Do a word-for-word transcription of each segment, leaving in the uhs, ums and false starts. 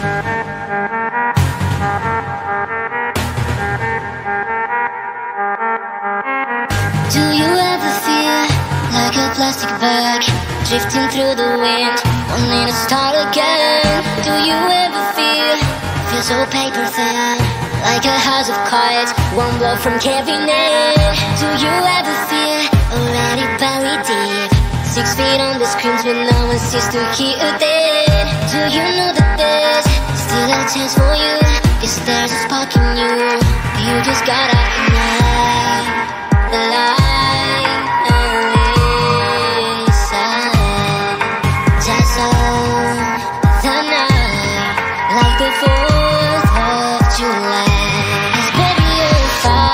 Do you ever feel like a plastic bag drifting through the wind, wanting to start again? Do you ever feel, feel so paper thin, like a house of cards, one blow from caving in? Do you ever feel already buried deep, six feet on the screens but no one seems to hear it? Do you know that there's still a chance for you? Cause there's a spark in you, you just gotta ignite the light and listen. Just on the night, like the fourth of July. Cause baby you're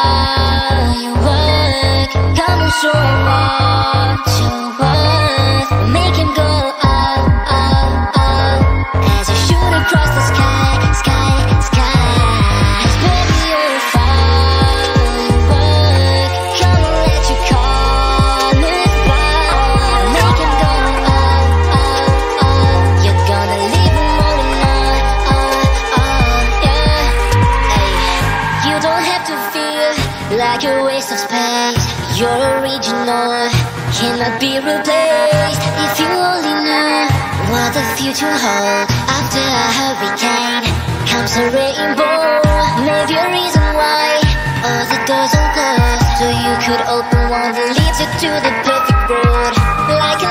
firework, come and show what you're worth. Make him go up, up, up, as you shoot across the sky, sky, sky. Cause baby you're firework, come and let your colors fly. Make him go up, up, up, you're gonna leave him wanting on, on, on, yeah. Ay, you don't have to feel like a waste of space. You're original, cannot be replaced. If you only knew what the future holds. After a hurricane comes a rainbow. Maybe a reason why all the doors are closed, so you could open one that leads you to the perfect road. Like a